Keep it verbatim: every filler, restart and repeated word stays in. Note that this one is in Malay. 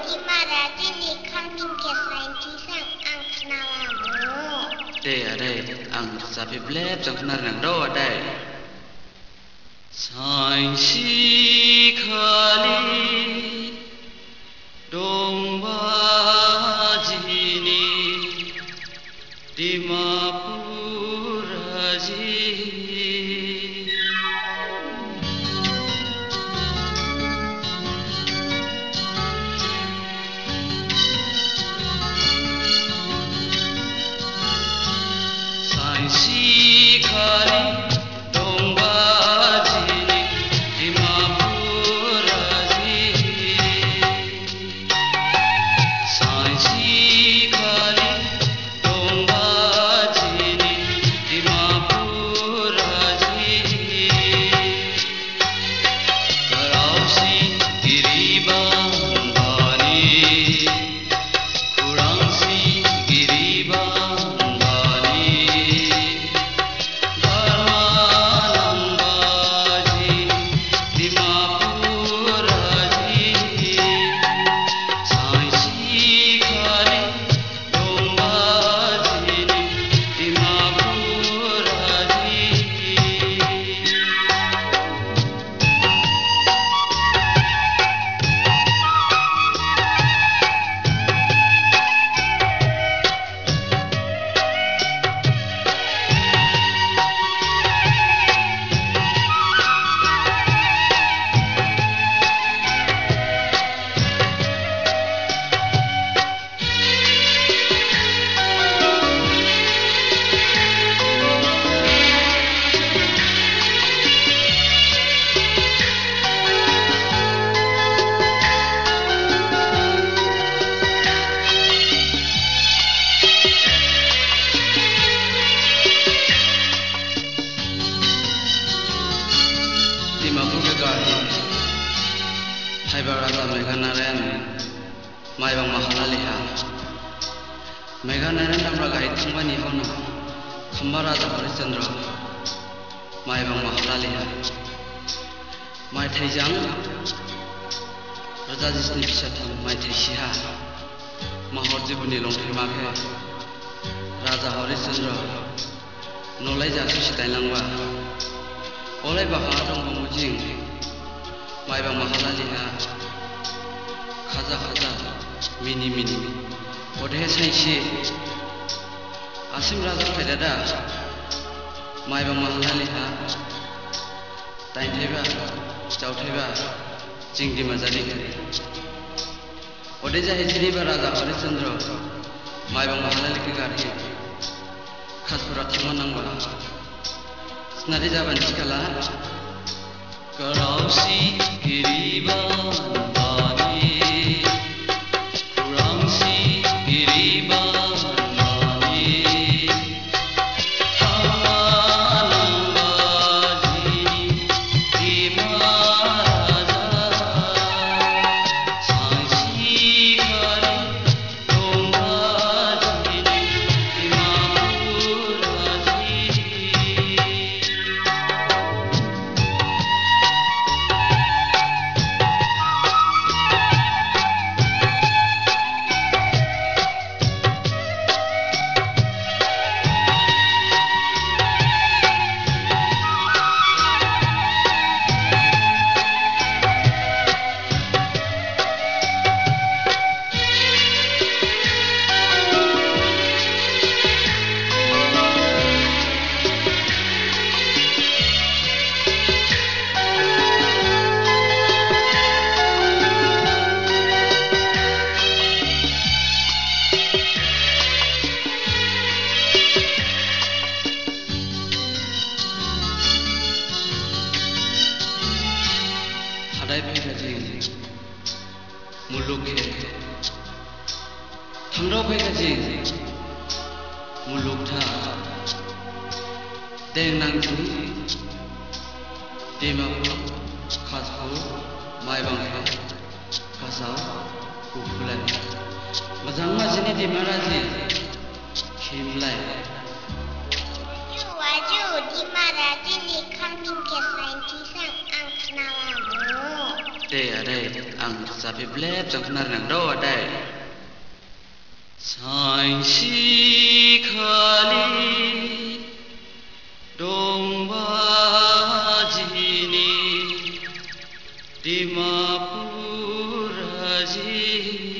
di marati ni kami ke saintisan ang kenalamu. Deh ada, ang sapi bleb jang kenar nang do ada. Sainsi kali domba jini di mapuraji. Sainsi kali domba jini di mapuraji. Sainsi kali domba jini di mapuraji. Karausi giriban bani, kurangsi giriban bani. Dharmanambaji di mapuraji. Sainsi kali domba jini di mapuraji. Dimapur ke gari, Haibar Raja Meghanarayan, Maibang Mahalaliha. Meghanarayan namra gait thangmani hauna, Khamba Raja Harishchandra, Maibang Mahalaliha. Mai thaijang, Raja Jisni Bishatham, Mai thaisiha, Mahor Jibuni longthai makhe, Raja Harishchandra, Nolai jaki sitailangba. Oleh bahar dong pemujing, Maibang Mahalaliha, khaza khaza, mini mini, odeh sainsi, asim raja faidada, Maibang Mahalaliha, tain theba, jauh theba, jingdi mazari kari. Odeh jahe jini ba Raja Harishchandra, Maibang Mahalaliha gari, khasura thumanang ba. Nadi jaban cikala, Karausi giriban bani, kurangsi giriban bani. Dharmanambaji di maraja. Sainsi kali domba jini di mapuraji. Hadai phaikaji, muluk he. Thangrau phaikaji, muluk tha. Deng nang jini, Dimapur, Khazpur, Maibang he, Khazau, Kukulan. Mazang majini di maraji, Khimlai. Waju waju di marati ni kami ke saintisan ang kenalamu. Day a day, ang sabi blab sang kena nang do a day. Sang si kali dong ba jini dimapura ji